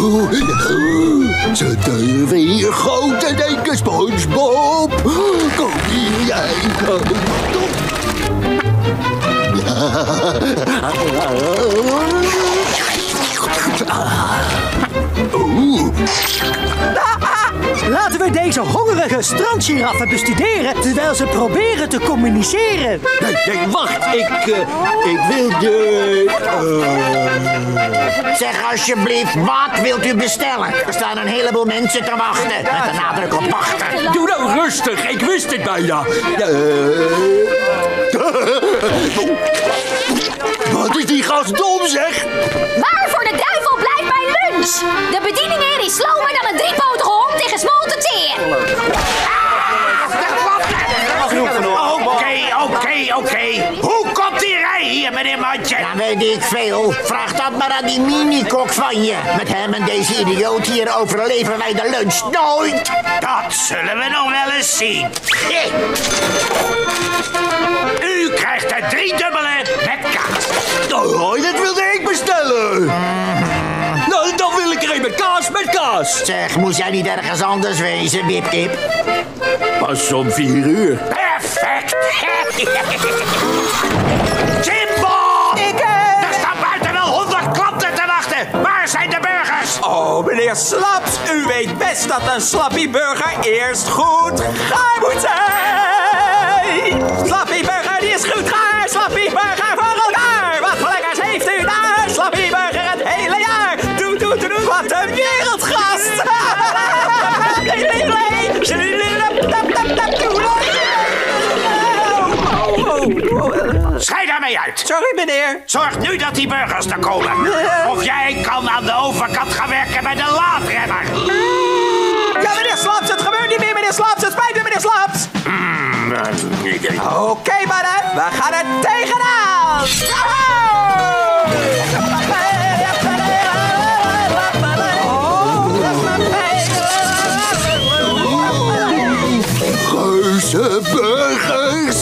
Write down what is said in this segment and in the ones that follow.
Ze durven hier groot te denken, Spongebob. Kom hier, jij. Laten we deze hongerige strandgiraffen bestuderen terwijl ze proberen te communiceren. Nee, wacht. Ik wil de... Zeg alsjeblieft, wat wilt u bestellen? Er staan een heleboel mensen te wachten. Met de nadruk op wachten. Doe nou rustig, ik wist het bijna. Wat is die gast dom, zeg? Waar voor de duivel blijft mijn lunch? De bediening hier is slomer dan een driepotige hond tegen smolten teer. Oké. Hoe komt die rij hier, meneer Mandje? Dan weet ik veel. Vraag dat maar aan die minikok van je. Met hem en deze idioot hier overleven wij de lunch nooit. Dat zullen we nog wel eens zien. U krijgt er 3 dubbele met kaas. Oh, dat wilde ik bestellen. Nou, dan wil ik er een met kaas. Zeg, moest jij niet ergens anders wezen, Wip-Kip? Pas om 4 uur. Perfect! Jimbo! Er staan buiten wel 100 klanten te wachten. Waar zijn de burgers? Oh, meneer Slaps, u weet best dat een slappieburger eerst goed gaar moet zijn. Slappieburger, die is goed gaar. Slappieburger voor elkaar. Wat voor lekkers heeft u daar? Slappieburger het hele jaar. Doe, wat een wereldgast. Schei daarmee uit. Sorry, meneer. Zorg nu dat die burgers er komen. Of jij kan aan de overkant gaan werken bij de laadremmer. Ja, meneer Slaps, het gebeurt niet meer, meneer Slaps. Het spijt me, meneer Slaps. Oké, mannen, we gaan er tegenaan. Geuze burgers.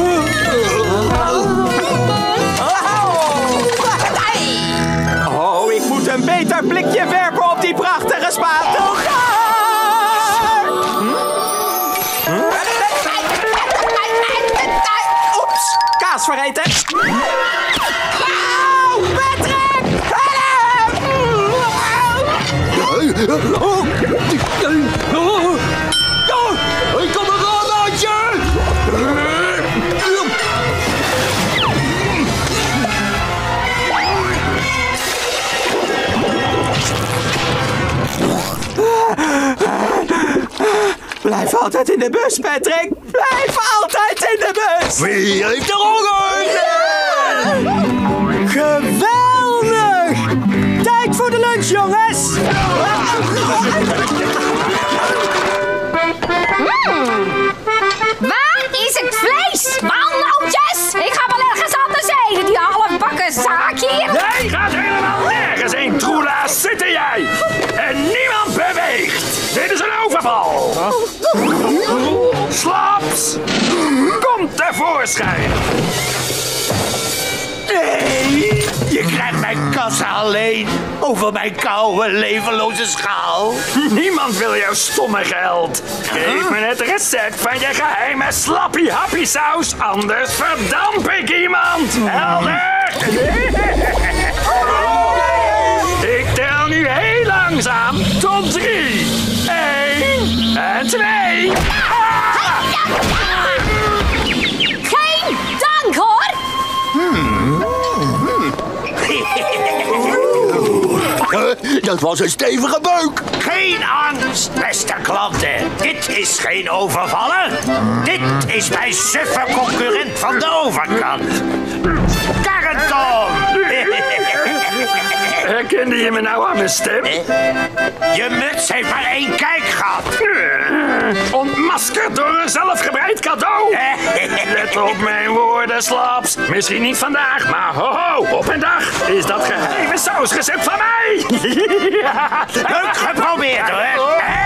Oh, ik moet een beter blikje werpen op die prachtige spatelgaar. Oeps, kaas vergeten. Patrick! Ik kom eraan, Adje! Blijf altijd in de bus, Patrick. Blijf altijd in de bus. Wie heeft er honger? Geweldig! Tijd voor de lunch, jongens! Waar is het vlees? Walnootjes? Ik ga wel ergens anders heen. Die halfbakken zaak hier. Jij gaat helemaal nergens heen, troelaas. Zitten jij. En niemand beweegt. Dit is een overval. Slaps. Kom tevoorschijn. Nee, je krijgt mijn kassa alleen over mijn koude, levenloze schaal. Niemand wil jouw stomme geld. Geef me het recept van je geheime slappie-happie saus, anders verdamp ik iemand. Helder? Ik tel nu heel langzaam tot 3. 1 en 2. Geen dank, hoor. Dat was een stevige beuk. Geen angst, beste klanten. Dit is geen overvallen. Dit is mijn suffe concurrent van de overkant. Karreton! Herkende je me nou aan mijn stem? Je muts heeft maar 1 kijkgat. Ontmaskerd door een zelfgebreid cadeau. Let op mijn woorden, Slaps. Misschien niet vandaag, maar op een dag is dat geheime sausrecept van mij. Leuk geprobeerd, hoor.